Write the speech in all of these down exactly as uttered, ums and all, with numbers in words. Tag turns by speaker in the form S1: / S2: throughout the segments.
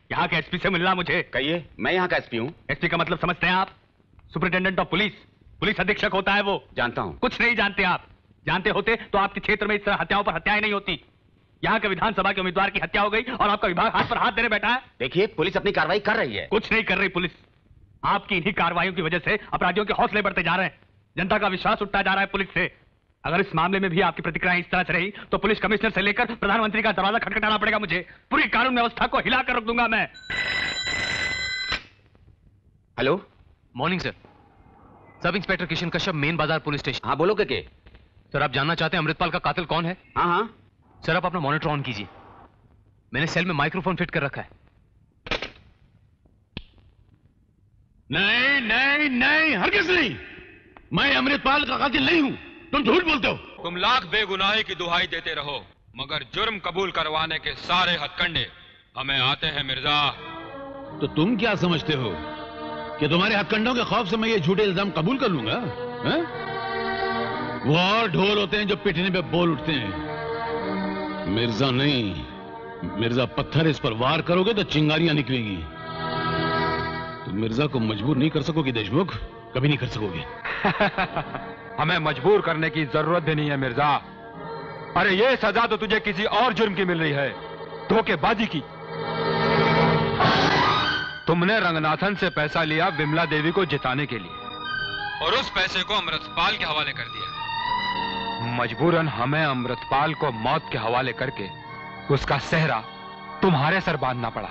S1: यहाँ के एसपी से मिलना मुझे।
S2: कहिए, मैं यहाँ का एसपी हूँ।
S1: एसपी का मतलब समझते हैं आप? सुपरिटेंडेंट ऑफ पुलिस, पुलिस अधीक्षक होता है वो।
S2: जानता हूँ।
S1: कुछ नहीं जानते आप। जानते होते तो आपके क्षेत्र में इस तरह हत्याओं पर हत्याएं नहीं होती। यहाँ के विधानसभा के उम्मीदवार की हत्या हो गई और आपका विभाग हाथ पर हाथ देने बैठा है।
S2: देखिए, पुलिस अपनी कार्रवाई कर रही है।
S1: कुछ नहीं कर रही पुलिस। आपकी इन्हीं कार्रवाइयों की वजह से अपराधियों के हौसले बढ़ते जा रहे हैं, जनता का विश्वास उठता जा रहा है पुलिस से। अगर इस मामले में भी आपकी प्रतिक्रिया इस तरह से रही तो पुलिस कमिश्नर से लेकर प्रधानमंत्री का दरवाजा खटखटाना पड़ेगा मुझे। पूरी कानून व्यवस्था को हिलाकर रख दूंगा मैं।
S2: Hello,
S3: morning sir. Sub inspector Kishan Kashyap, main बाजार पुलिस स्टेशन।
S2: हाँ बोलो। के, के
S3: सर, आप जानना चाहते हैं अमृतपाल का कातिल कौन है?
S2: हाँ हाँ
S3: सर, आप अपना मॉनिटर ऑन कीजिए। मैंने सेल में माइक्रोफोन फिट कर रखा है।
S4: नहीं नहीं नहीं, हरगिज़ नहीं। मैं अमृतपाल का कातिल नहीं हूं। तुम झूठ बोलते हो।
S5: तुम लाख बेगुनाही की दुहाई देते रहो, मगर जुर्म कबूल करवाने के सारे हथकंडे हमें आते हैं मिर्जा।
S4: तो तुम क्या समझते हो कि तुम्हारे हथकंडों के खौफ से मैं ये झूठे इल्जाम कबूल कर लूंगा? है? वो और ढोल होते हैं जो पिटने पे बोल उठते हैं। मिर्जा नहीं, मिर्जा पत्थर। इस पर वार करोगे तो चिंगारियां निकलेंगी। तुम मिर्जा को मजबूर नहीं कर सकोगे देशमुख, कभी नहीं कर सकोगे।
S5: हमें मजबूर करने की जरूरत भी नहीं है मिर्जा। अरे ये सजा तो तुझे किसी और जुर्म की मिल रही है, धोखेबाजी की। तुमने रंगनाथन से पैसा लिया विमला देवी को जिताने के लिए और उस पैसे को अमृतपाल के हवाले कर दिया। मजबूरन हमें अमृतपाल को मौत के हवाले करके उसका सेहरा तुम्हारे सर बांधना पड़ा।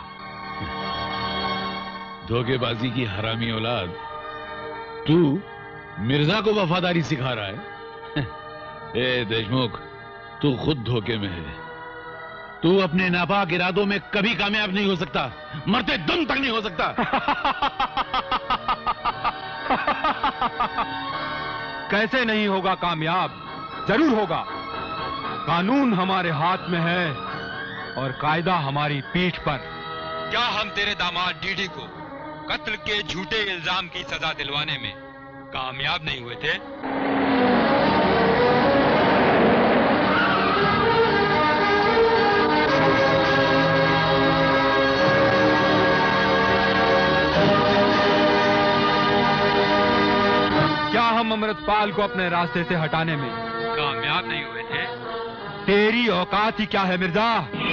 S4: धोखेबाजी की हरामी औलाद, तू मिर्जा को वफादारी सिखा रहा है? ए देशमुख, तू खुद धोखे में है। तू अपने नापाक इरादों में कभी कामयाब नहीं हो सकता, मरते दम तक नहीं हो सकता।
S5: कैसे नहीं होगा कामयाब? जरूर होगा। कानून हमारे हाथ में है और कायदा हमारी पीठ पर। क्या हम तेरे दामाद डीडी को कत्ल के झूठे इल्जाम की सजा दिलवाने में कामयाब नहीं हुए थे? क्या हम अमृतपाल को अपने रास्ते से हटाने में कामयाब नहीं हुए थे? तेरी औकात ही क्या है मिर्जा?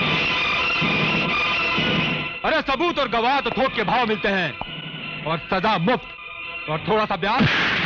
S5: अरे सबूत और गवाह तो थोक के भाव मिलते हैं और सजा मुफ्त और थोड़ा सा ब्याज।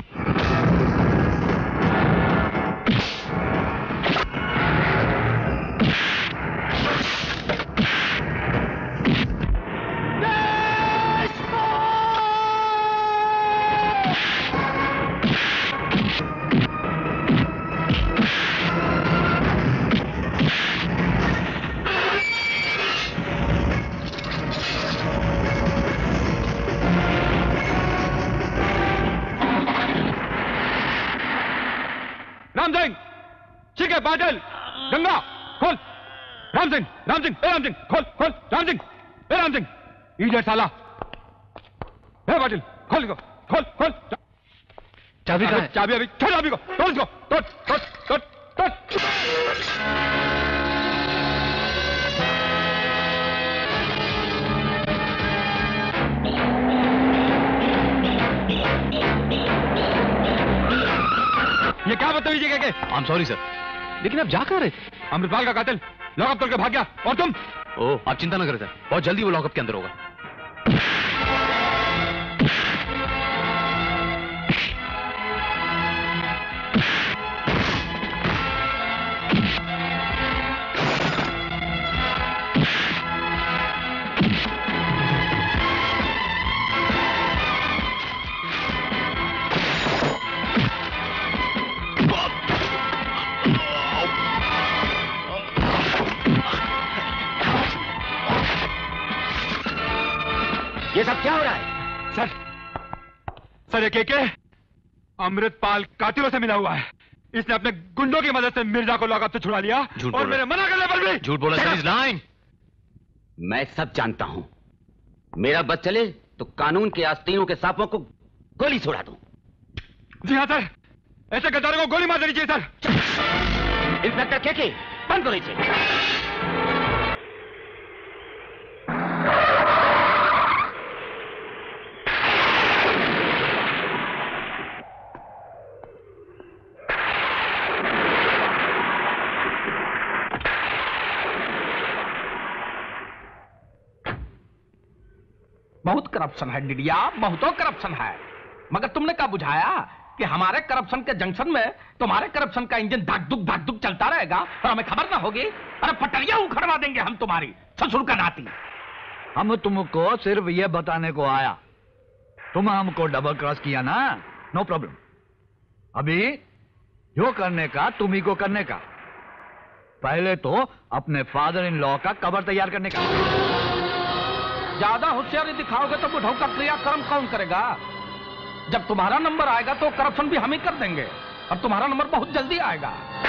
S5: राम सिंह, ठीक है, पाटिल, गंगा, खोल। राम सिंह, राम सिंह, ए राम सिंह, खोल, खोल, राम सिंह, ए राम सिंह, इडियट साला, ए पाटिल, खोल इसको, खोल, खोल।
S3: चाबी कहाँ है?
S5: चाबी अभी, छोड़ चाबी को, तोड़ इसको, तोड़, तोड़, तोड़, तोड़। ये क्या बदतमीजी है?
S3: आई एम सॉरी सर, लेकिन आप जा कहाँ रहे थे?
S5: अमृतपाल का कातिल लॉकअप तोड़ के भाग गया और तुम?
S3: ओह, आप चिंता न करें सर, बहुत जल्दी वो लॉकअप के अंदर होगा।
S2: ये सब क्या हो रहा है?
S5: सर, सर ये केके अमृतपाल कातिलों से मिला हुआ है। इसने अपने गुंडों की मदद से मिर्जा को लॉकअप से छुड़ा लिया और मेरे मना करने पर भी
S3: झूठ बोला सर। इस लाइन
S2: मैं सब जानता हूं। मेरा बस चले तो कानून के आस्तीनों के सांपों को गोली छोड़ा दूं।
S5: जी हाँ सर, ऐसे गद्दारों को गोली मार देनी चाहिए सर।
S2: इंस्पेक्टर केके, बंद करो इसे।
S6: बहुत करप्शन है डिडिया, बहुत करप्शन है। मगर तुमने क्या बुझाया कि हमारे करप्शन के जंक्शन में तुम्हारे करप्शन का इंजन धक धुक धक धुक चलता रहेगा और हमें खबर ना होगी? अरे पटरिया उखड़वा देंगे हम तुम्हारी, ससुर का नाती।
S7: हम तुमको सिर्फ ये बताने को आया, तुम हमको डबल क्रॉस किया ना, नो प्रॉब्लम। अभी जो करने का तुम ही को करने का, पहले तो अपने फादर इन लॉ का कवर तैयार करने का।
S6: ज्यादा होशियारी दिखाओगे तो बुढ़ऊ का क्रियाक्रम कौन करेगा? जब तुम्हारा नंबर आएगा तो करप्शन भी हम ही कर देंगे, और तुम्हारा नंबर बहुत जल्दी आएगा।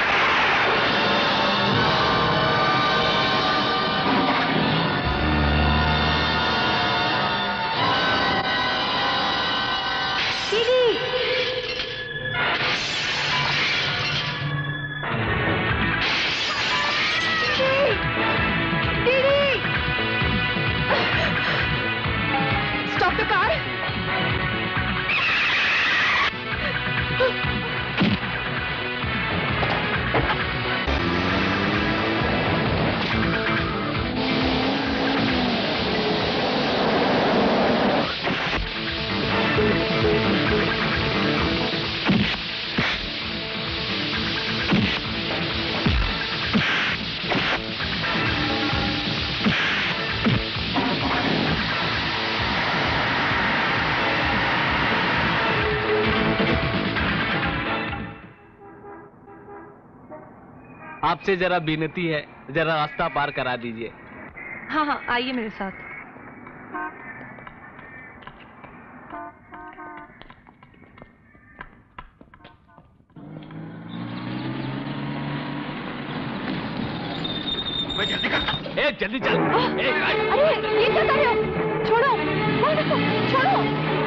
S8: Stop the car!
S3: आपसे जरा विनती है, जरा रास्ता पार करा दीजिए।
S8: हाँ हाँ, आइए मेरे साथ।
S1: मैं जल्दी कर। ए, जल्दी चल। ए,
S8: अरे ये क्या कर रहे हो? छोड़ो, वो देखो, छोड़ो।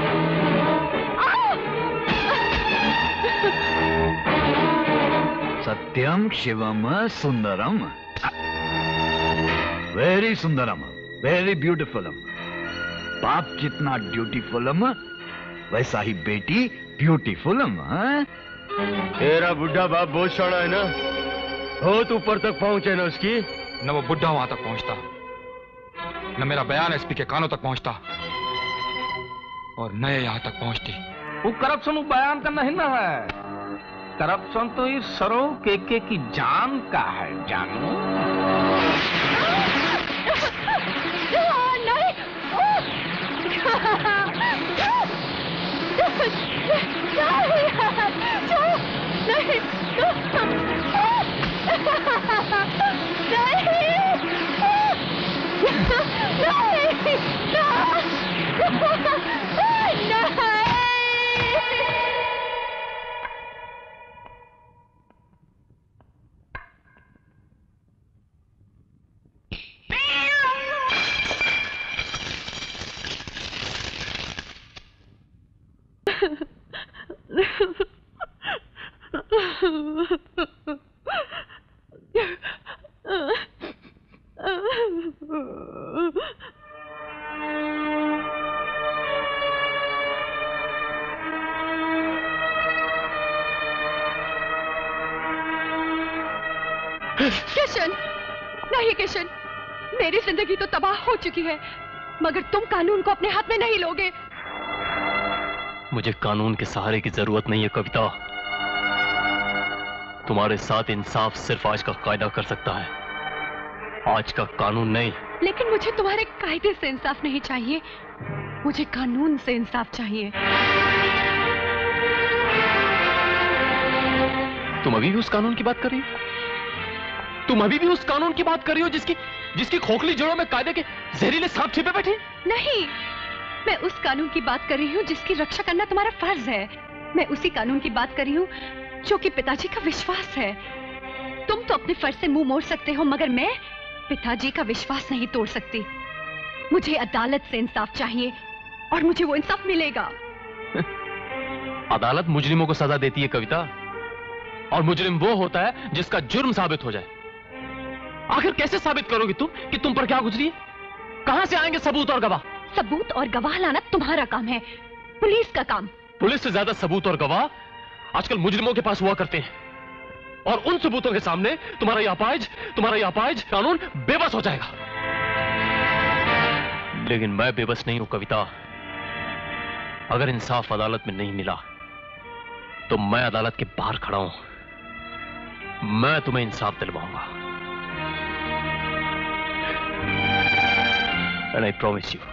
S7: सत्यम शिवम सुंदरम, वेरी सुंदरम, वेरी ब्यूटीफुलम। बाप जितना ड्यूटीफुलम वैसा ही बेटी ब्यूटीफुलम।
S9: तेरा बुढ़ा बाप बहुत शाना है ना, बहुत ऊपर तक पहुंचे ना उसकी।
S5: न वो बुढ़ा वहां तक पहुंचता, न मेरा बयान एसपी के कानों तक पहुंचता, और न यहां तक पहुंचती।
S6: वो करप्शन वो बयान का नहीं ना है, करप्शन तो इस सरो केके की जान का है, जानू।
S8: नहीं, किशन, नहीं किशन, मेरी जिंदगी तो तबाह हो चुकी है, मगर तुम कानून को अपने हाथ में नहीं लोगे।
S3: मुझे कानून के सहारे की जरूरत नहीं है कविता। तुम्हारे साथ इंसाफ सिर्फ आज का कायदा कर सकता है, आज का कानून नहीं।
S8: लेकिन मुझे तुम्हारे कायदे से इंसाफ नहीं चाहिए, मुझे कानून से इंसाफ चाहिए।
S3: तुम अभी भी उस कानून की बात कर रही हो? तुम अभी भी उस कानून की बात कर रही हो जिसकी जिसकी खोखली जड़ों में कायदे के जहरीले सांप छिपे बैठे?
S8: नहीं, मैं उस कानून की बात कर रही हूँ जिसकी रक्षा करना तुम्हारा फर्ज है। मैं उसी कानून की बात कर रही हूँ जो कि पिताजी का विश्वास है। तुम तो अपने फर्ज से मुंह मोड़ सकते हो, मगर मैं पिताजी का विश्वास नहीं तोड़ सकती। मुझे अदालत से इंसाफ चाहिए और मुझे वो इंसाफ मिलेगा।
S3: अदालत मुजरिमों को सजा देती है कविता, और मुजरिम वो होता है जिसका जुर्म साबित हो जाए। आखिर कैसे साबित करोगी तुम कि तुम पर क्या गुजरी है? कहां से आएंगे सबूत और गवाह?
S8: सबूत और गवाह लाना तुम्हारा काम है, पुलिस का काम।
S3: पुलिस से ज्यादा सबूत और गवाह आजकल मुजरिमों के पास हुआ करते हैं, और उन सबूतों के सामने तुम्हारा यह अपाहिज तुम्हारा यह अपाहिज कानून बेबस हो जाएगा। लेकिन मैं बेबस नहीं हूं कविता। अगर इंसाफ अदालत में नहीं मिला तो मैं अदालत के बाहर खड़ा हूं। मैं तुम्हें इंसाफ दिलवाऊंगा। And I promise you.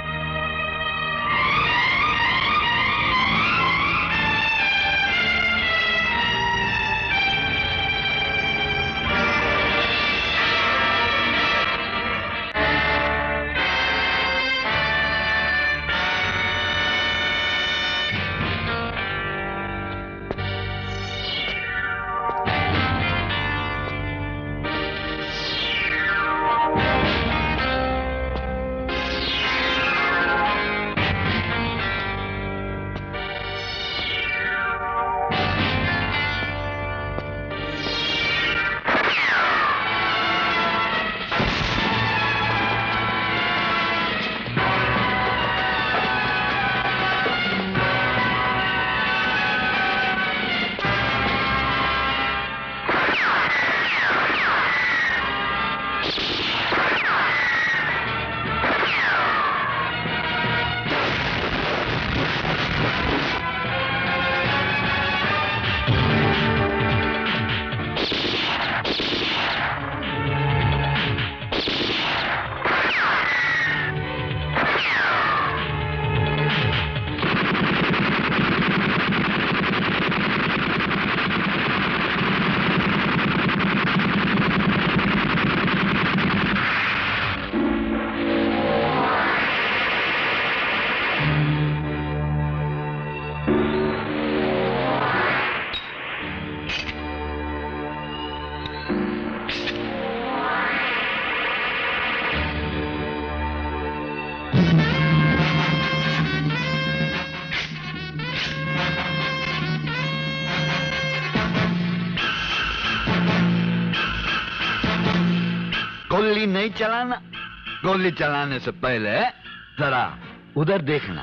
S7: गोली नहीं चलाना। गोली चलाने से पहले जरा उधर देखना।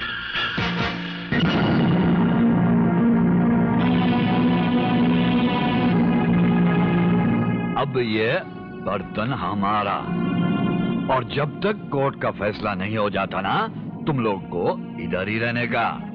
S7: अब ये बर्तन हमारा, और जब तक कोर्ट का फैसला नहीं हो जाता ना, तुम लोग को इधर ही रहने का।